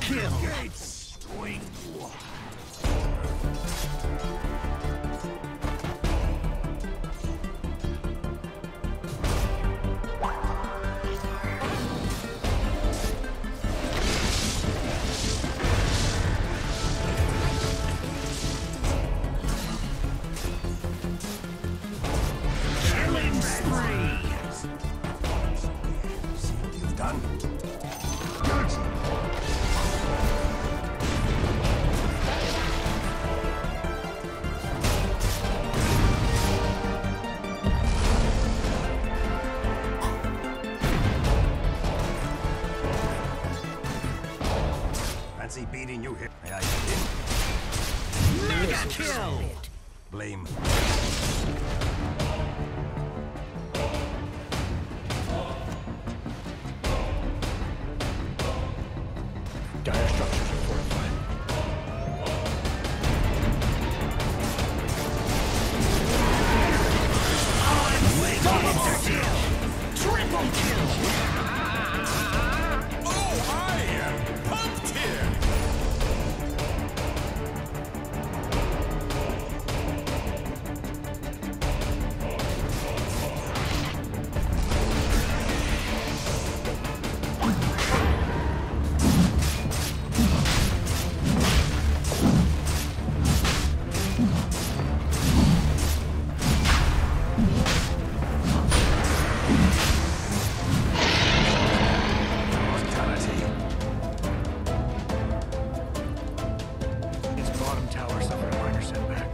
kill! Killing spree! See what you've done? Fancy beating you here? May I begin? Mega kill! Blame. Dire structures are fortified. Double kill! Triple kill! Oh, I am pumped here! Mortality. Its bottom tower suffered a minor setback.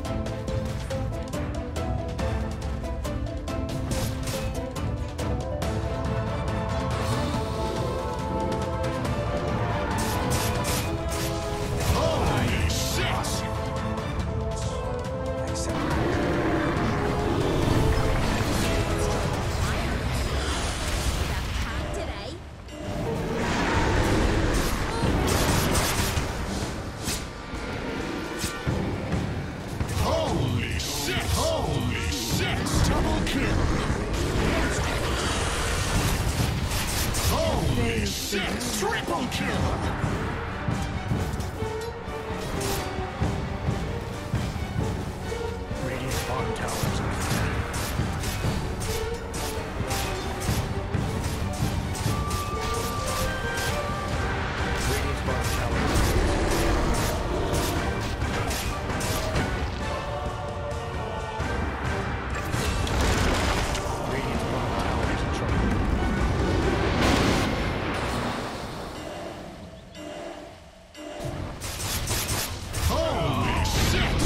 Holy shit! Accept. Holy shit! Holy shit! Double kill! Holy shit! Triple kill! Radiant's bottom tower is under attack. Radiant's bottom tower is under attack. Radiant's bottom tower is in trouble. Holy shit!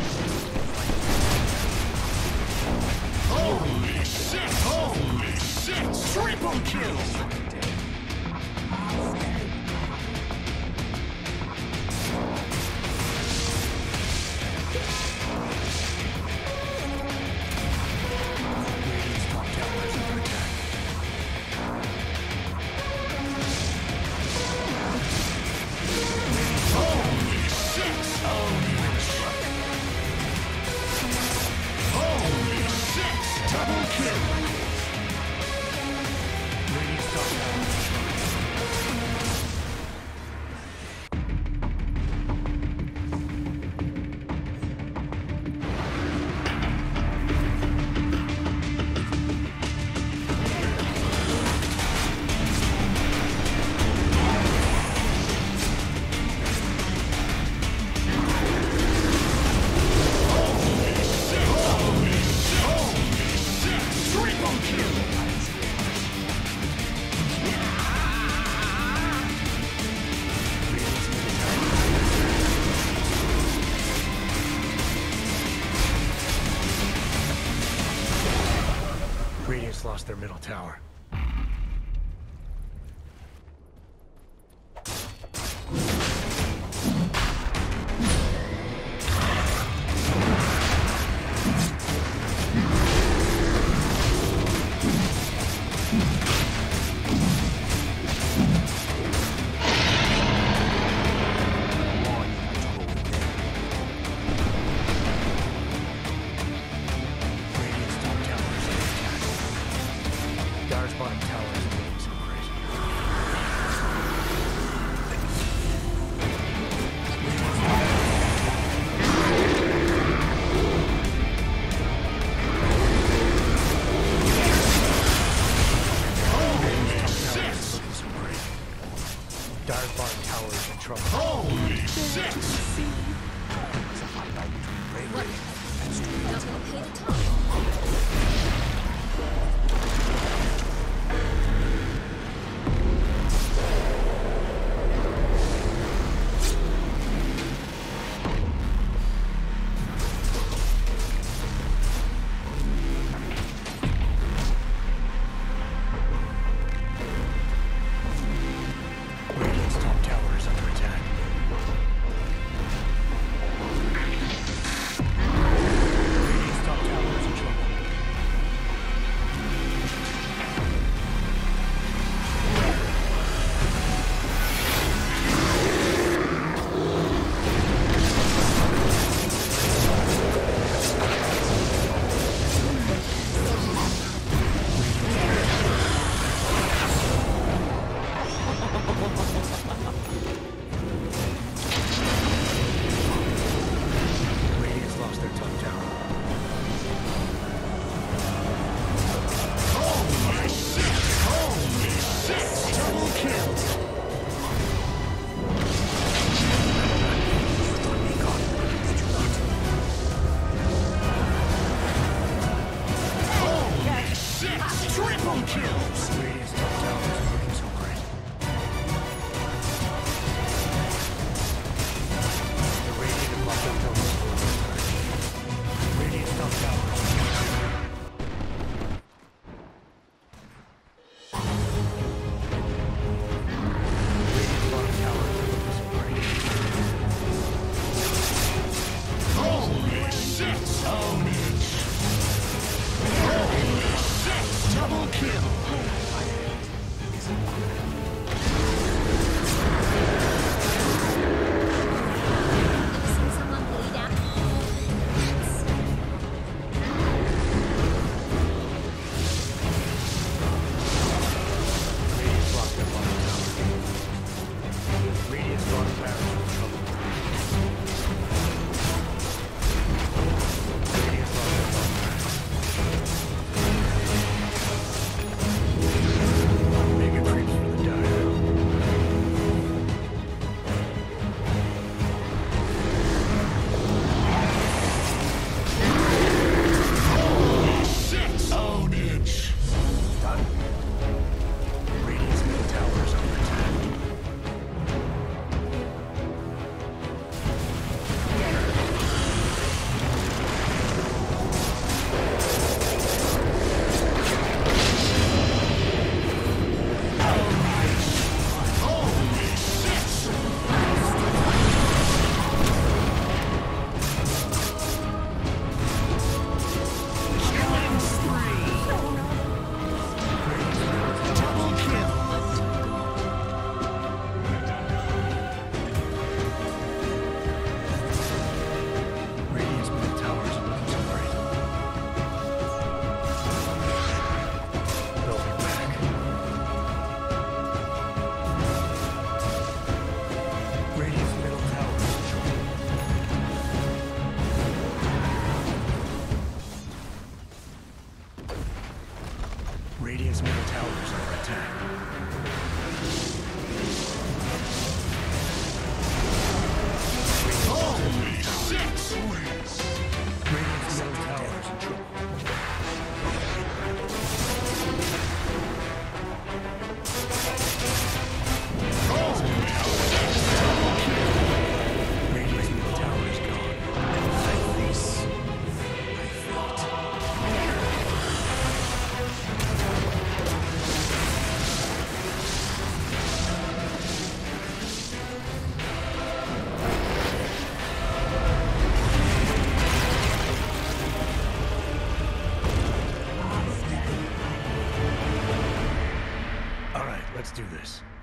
Holy shit! Holy shit! Triple kill! Radiant's top tower is under attack. Holy shit! Holy shit! Double kill! Radiant's top tower is destroyed. Triple kill! Radiant's lost their middle tower. Radiant's top tower is under attack. Dire Dire's bottom tower is in trouble. Holy shit! Not gonna pay to talk. Radiant's top tower is under attack. Radiant's top tower is in trouble. Radiant's lost their top tower. Holy shit! Holy shit! Double kill! Holy shit! Triple kills! Radiant's top tower isn't looking so great. The Radiant have lost their tower. Radiant's top tower is in trouble. Radiant's bottom tower isn't looking so great. Holy shit! Ownage! Holy shit! Double kill! Ever seen someone bleed out? Radiant's lost their bottom tower. Radiant's bottom tower is in trouble. Radiant's lost their bottom tower. Mega creeps for the Dire. Shit! Ownage! Radiant's middle tower is under attack. Holy shit! Killing spree! Double kill! Radiant's middle tower isn't looking so great. They'll be back. Radiant's middle tower is in trouble. Radiant's middle tower is under attack. Holy shit! Radiant's middle tower is in trouble. Radiant's middle tower is gone. Like this. I feel it. All right, let's do this.